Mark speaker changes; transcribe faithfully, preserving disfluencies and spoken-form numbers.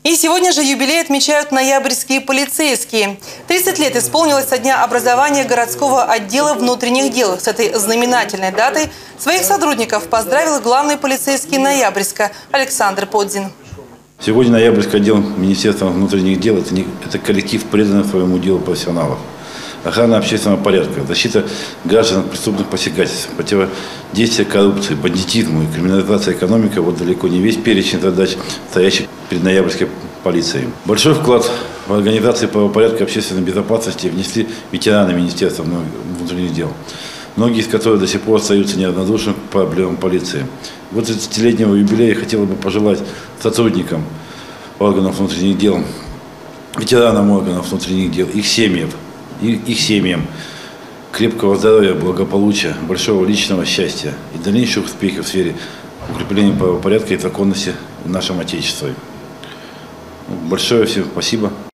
Speaker 1: И сегодня же юбилей отмечают ноябрьские полицейские. тридцать лет исполнилось со дня образования городского отдела внутренних дел. С этой знаменательной датой своих сотрудников поздравил главный полицейский Ноябрьска Александр Подзин.
Speaker 2: Сегодня Ноябрьский отдел Министерства внутренних дел – это, не, это коллектив преданных своему делу профессионалов. Охрана общественного порядка, защита граждан от преступных посягательств, противодействие коррупции, бандитизму и криминализация экономики – вот далеко не весь перечень задач, стоящих перед Ноябрьской полицией. Большой вклад в организацию правопорядка и общественной безопасности внесли ветераны Министерства внутренних дел, многие из которых до сих пор остаются неравнодушны к проблемам полиции. Вот тридцатилетнего юбилея хотела бы пожелать сотрудникам органов внутренних дел, ветеранам органов внутренних дел, их семьям, их семьям крепкого здоровья, благополучия, большого личного счастья и дальнейших успехов в сфере укрепления правопорядка и законности в нашем Отечестве. Большое всем спасибо.